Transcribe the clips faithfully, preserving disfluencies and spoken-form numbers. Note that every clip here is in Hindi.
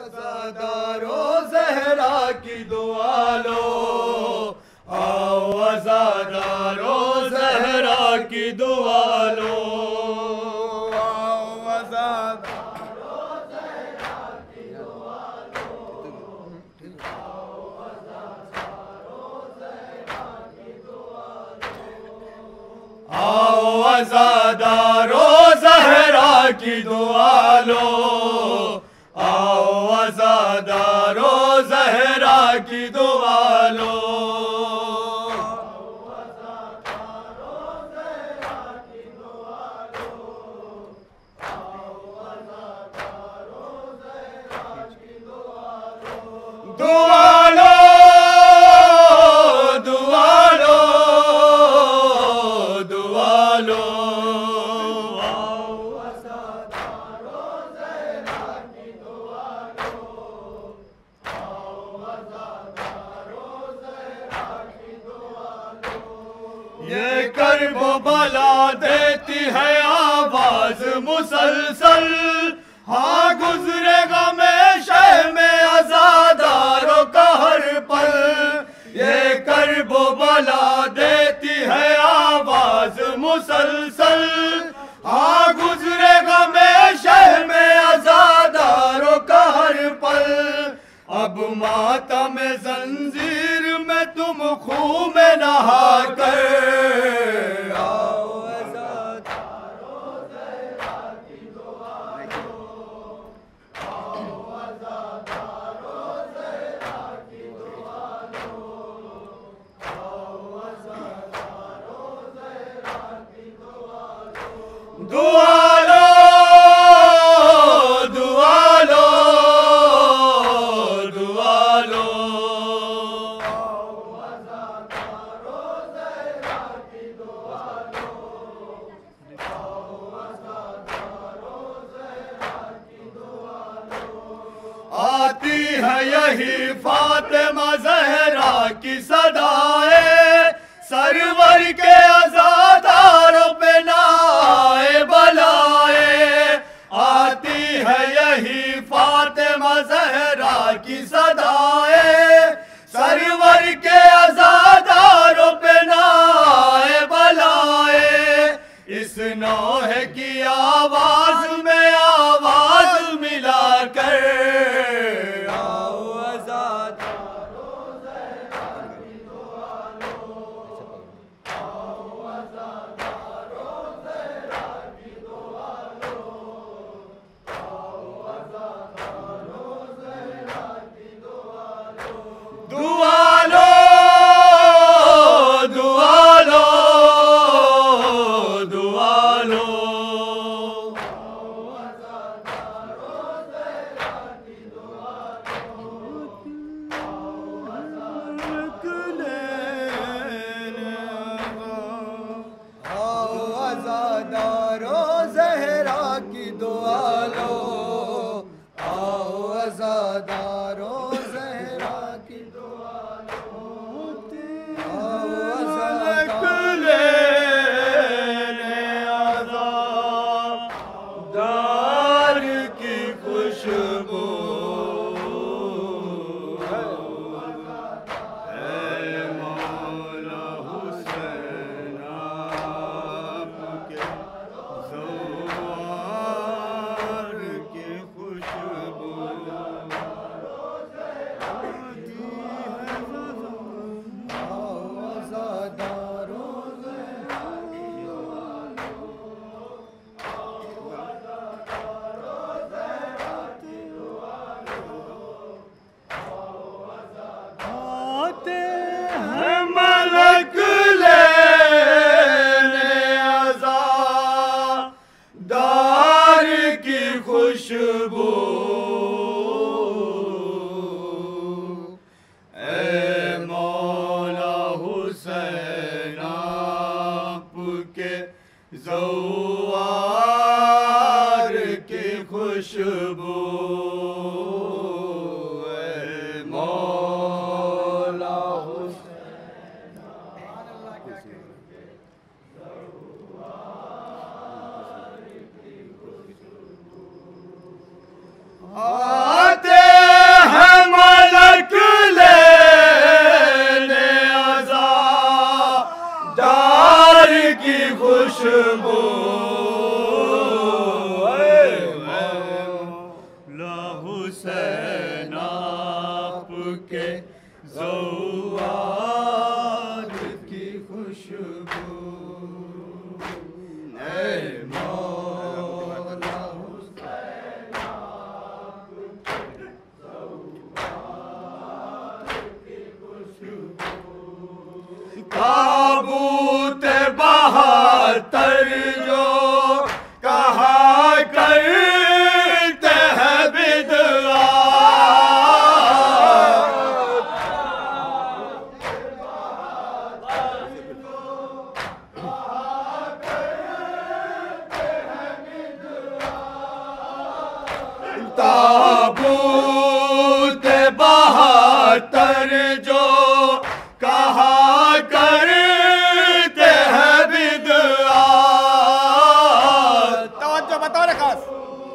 अज़ादारो ज़हरा की दुआ लो, आओ अज़ादारो ज़हरा की दुआ लो, आओ अज़ादारो ज़हरा की दुआ लो, आओ अज़ादारो ज़हरा की दुआ लो, आओ अज़ादारो ज़हरा की दुआ लो, आओ अज़ादारो ज़हरा की दुआ लो, आओ अज़ादारो ज़हरा की दुआ लो, आओ अज़ादारो ज़हरा की दुआ लो, दुआ लो, दुआ लो, दुआ लो, ये कर्ब बला देती है आवाज मुसलसल, हाँ गुजरेगा में शह में अज़ादारों का हर पल, ये कर्ब बला देती है आवाज मुसलसल, हाँ गुजरेगा में शह में अज़ादारों का हर पल, अब मातम जंजीर में तुम खूह में नहा कर, आओ अज़ादारो ज़हरा की दुआ लो, आओ अज़ादारो ज़हरा की दुआ लो, आओ अज़ादारो ज़हरा की दुआ लो, दुआ लो, दुआ लो, दुआ लो, आओ अज़ादारो ज़हरा की दुआ लो, आओ अज़ादारो ज़हरा की दुआ लो, आती है यही फातिमा ज़हरा की सदाएं, सरवर के अज़ादारों पे ना आए बलाए, आती है यही फातिमा ज़हरा की सदाएं, सरवर के अज़ादारों पे ना आए बलाए, इस नौह की आवाज में आवाज मिला कर, आओ अज़ादारो ज़हरा की दुआ लो, आओ अज़ादारो ज़हरा की दुआ लो, आओ अज़ादारो ज़हरा की दुआ लो, दुआ लो, ज़ौआर की खुशबू ऐ मौला हुसैन ज़ौआर की खुशबू ताबूत बहत्तर जो कहा करते हैं बिदआ ताबूत बहत्तर जो कहा करते हैं बिदआ तवज्जो बताओ रे खास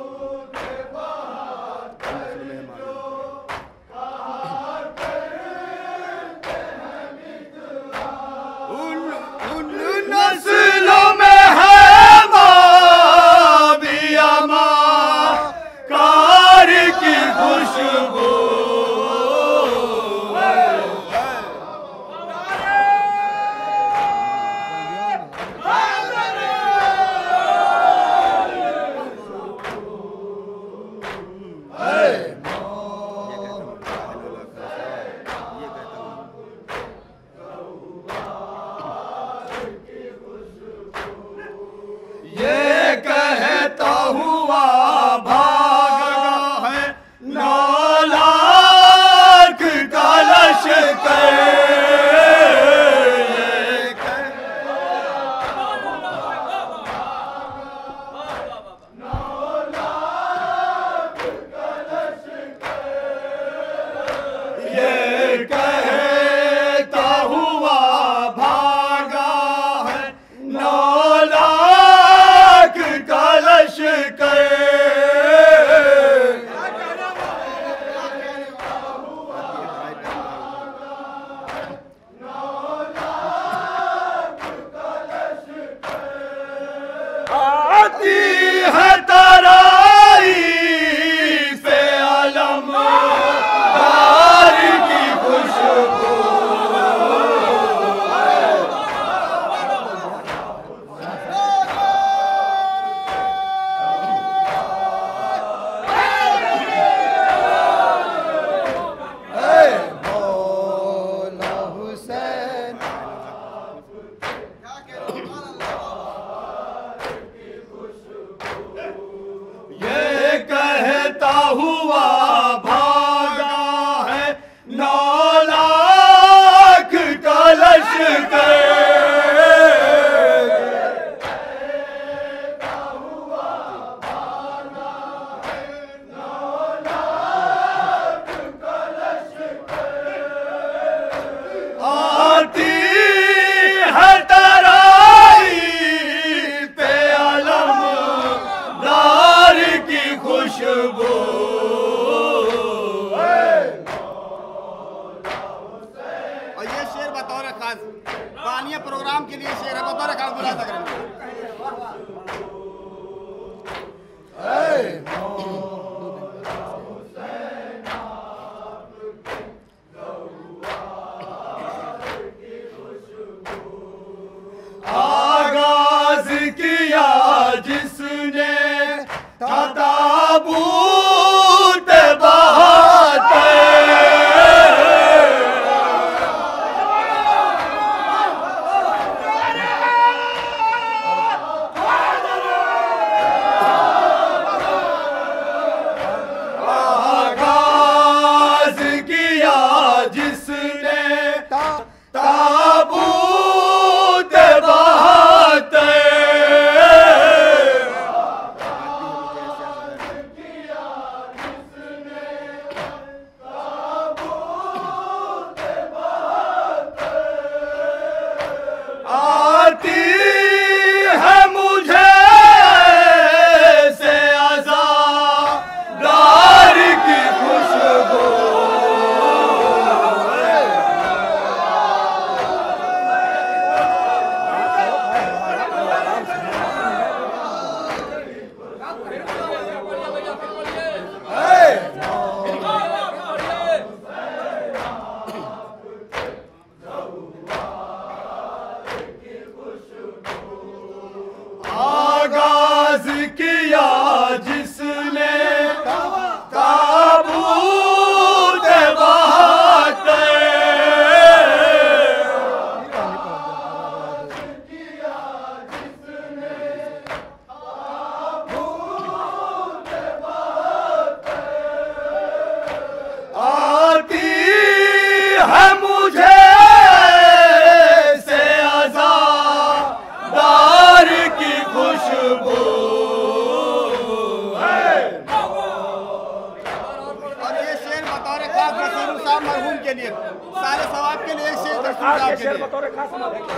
उन उन नस्लों में है माविया माँ कार की खुशबू ये कहता हुआ भागा है नौ लाख का लश्कर ये कहता हुआ भागा है नौ लाख का लश्कर आती है तराई पे अलम दार की खुशबू ऐ मौला हुसैन ये कहता हुआ भागा है नौ लाख का लश्कर आती है तराई पे अलम दार की खुशबू है मुझे से आज़ादार की खुशबू है। और ये शेर बतौर खास रसूल साहब मरहूम के लिए, सारे सवाब के लिए एक शेर रसूल साहब के लिए बतौर खास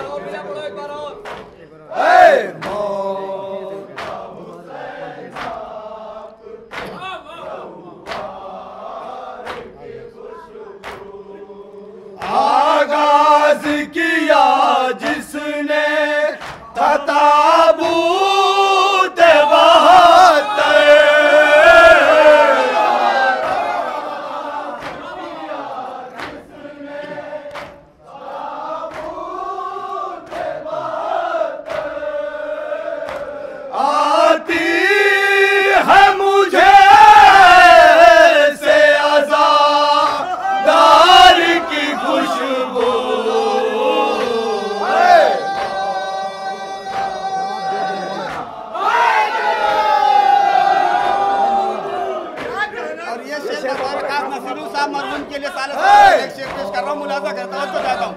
आगाज किया जिसने था ताबूत बहत्तर, आती है मुझे से आज़ादार की खुशबू है। और ये शेर बतौर खास नसीरुल साहब मरहूम के लिए सारे सवाब एक शेर पेश कर रहा हूँ, मुलाजा करता हूँ तो जाता हूँ।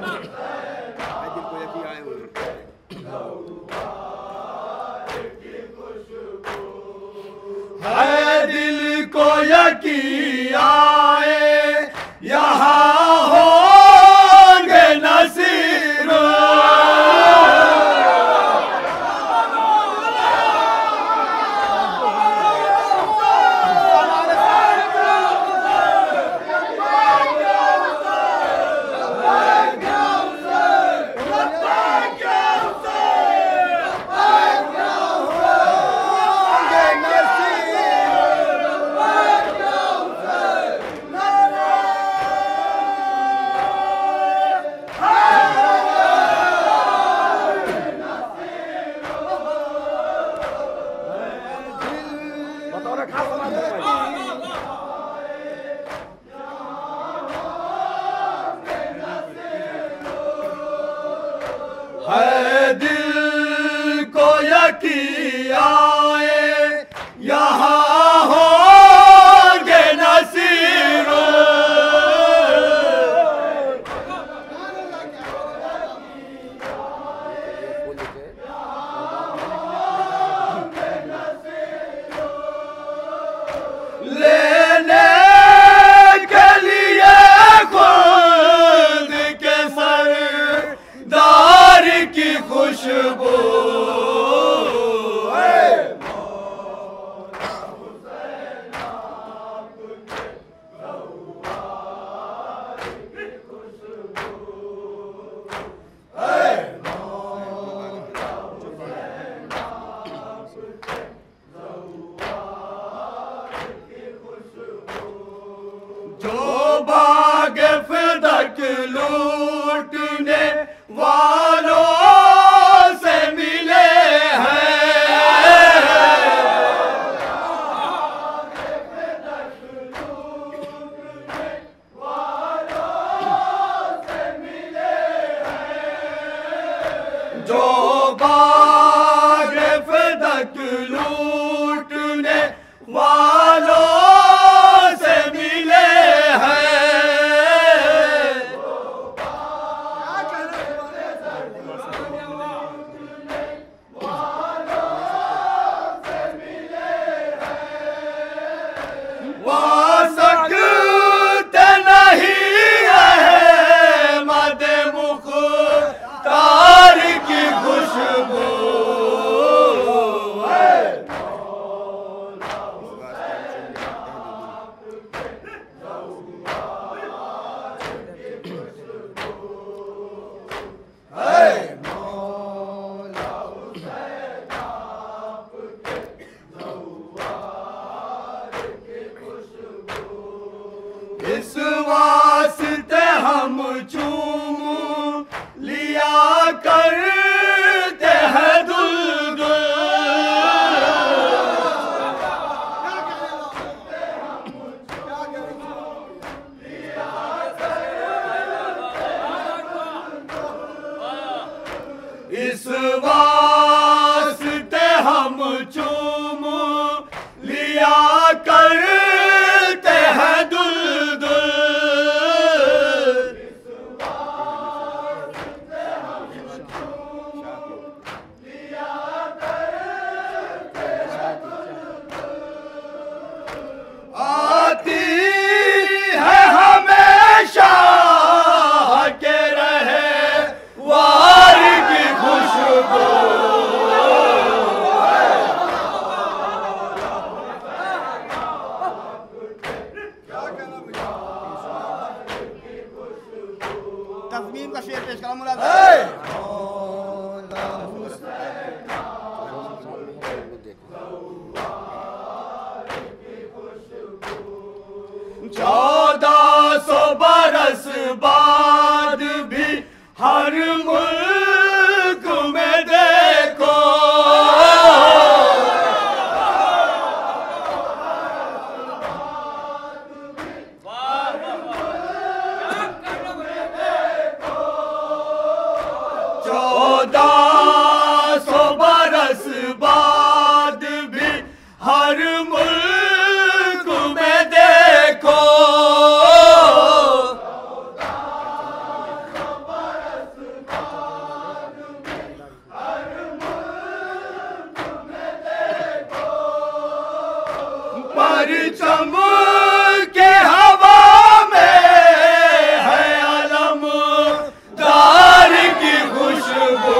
है दिल को यकीन आए यहाँ होंगे नसीर, है दिल को यकीन आए यहाँ होंगे नसीर, लेने के लिए खुद के सरदार की खुशबू है। जो बाग फिदक लूटने वालों से मिले हैं, जो बाग फिदक लूटने वालों से मिले हैं, वहाँ सकते नहीं अहमद मुख्तार की खुशबू है। इस वास्ते हम चूम लिया करते हैं दुल्दुल, इस वास्ते हम चूम लिया करते हैं दुल्दुल, का शेर पेश करो मुलाज़िम। चौदह सौ बरस बाद भी हर मुल्क में देखो चौदह सौ बरस बाद भी हर मुल्क में देखो परचम के हवा में है अलम दार की खुशबू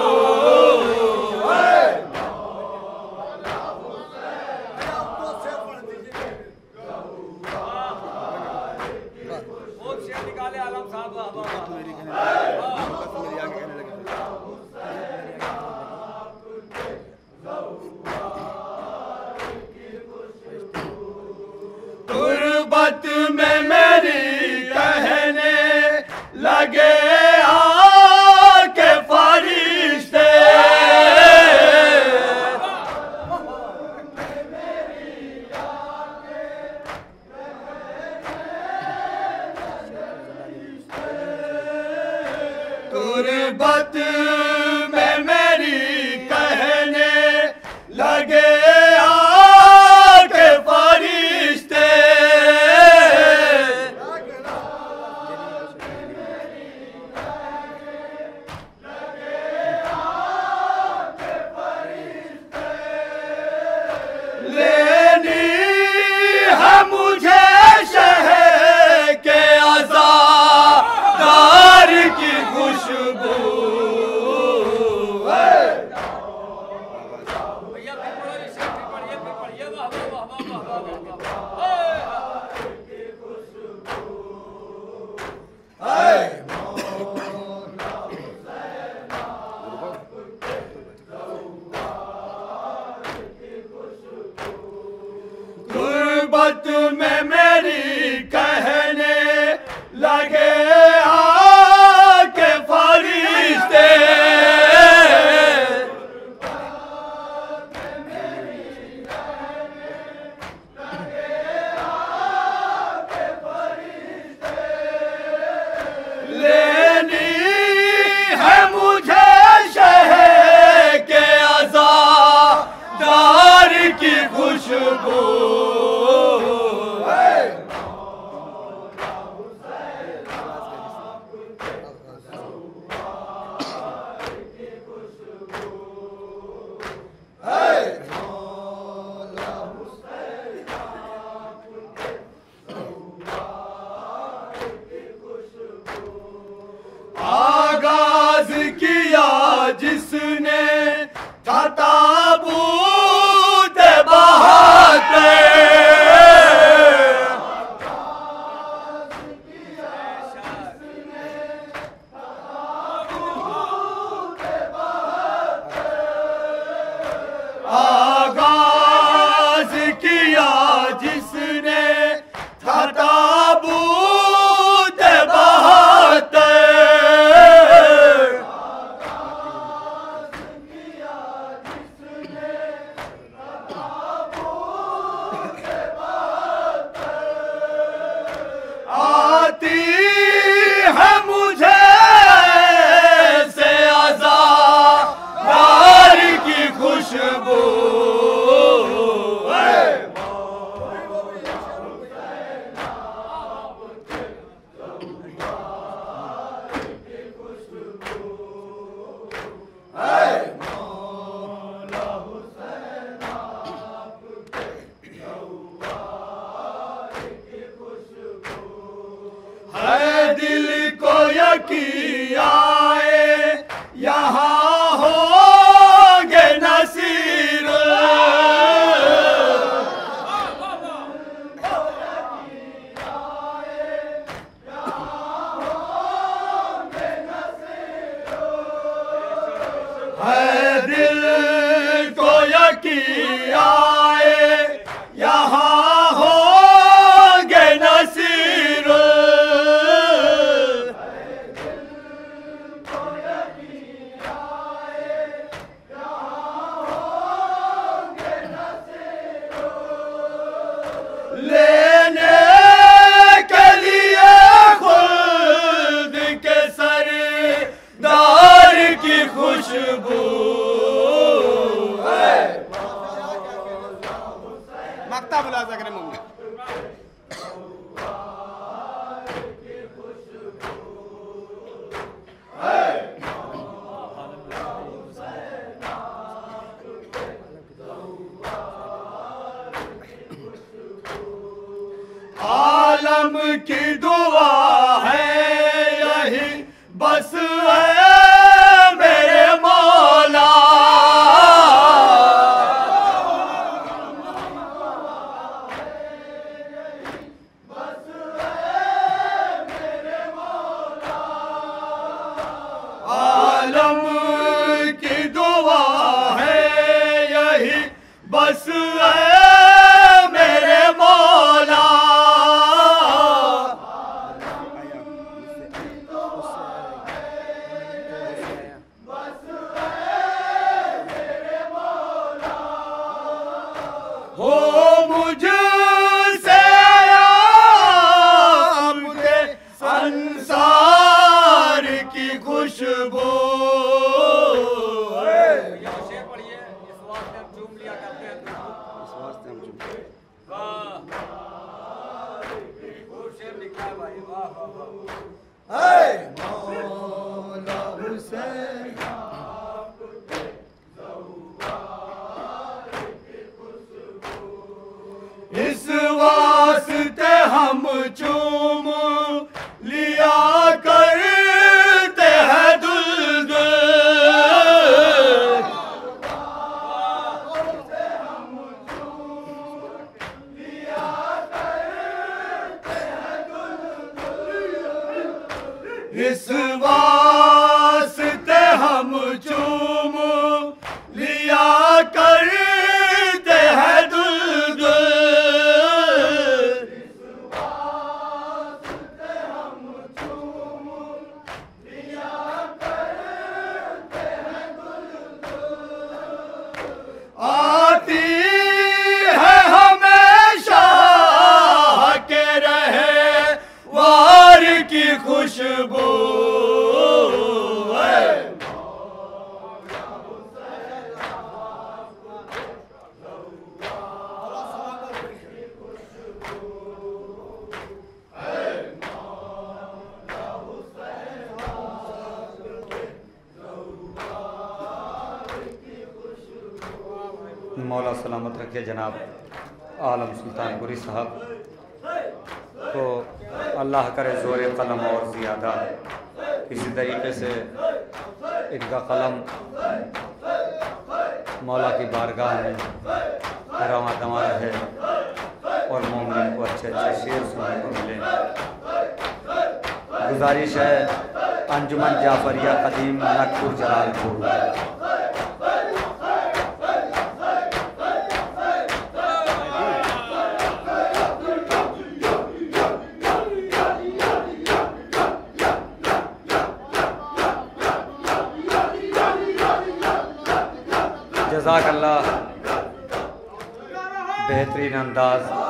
तुरबत में मेरी कहने लगे आके फरिश्ते तुरबत में मेरी कहने लगे आके फरिश्ते लेनी है मुझे शहर के आज़ादार की खुशबू गुर्बत में मेरी कहने लगे आके फरिश्ते लेनी है मुझे शहर के आज़ादार की खुशबू आगाज किया जिसने था ताबूत बहाते आगाज किया जिसने था ताबूत बहाते आती है मुझे से आज़ादार की खुशबू है दिल को यकीन आए यहाँ होंगे नसीर आलम की दुआ है यही बस है मेरे मौला। आलम की दुआ है यही बस है मेरे मौला। हो मुझसे आपके संसार की खुशबू। शेर पढ़िए, इस वास्ते हम चूम लिया करते हैं तुमको। इस वास्ते हम चूम वाह खूब शेर लिखा है भाई, वाह वाह वाह। मौला हुसैन इस वास्ते हम चूम लिया करते हैं दुल्दुल। इस वास्ते हम चूम लिया करते हैं दुल्दुल। आती है हमेशा के रहे वार की खुशबू। मौला सलामत रखे जनाब आलम सुल्तानपुरी साहब को अल्लाह करे ज़ोर कलम और ज़्यादा किसी तरीके से इनका कलम मौला की बारगाह में रवां दवा रहे और मोमिन को अच्छे अच्छे शेर सुनने को मिले। गुजारिश है अंजुमन जाफरिया कदीम नकपुर जलालपुर। जज़ाकल्लाह बेहतरीन अंदाज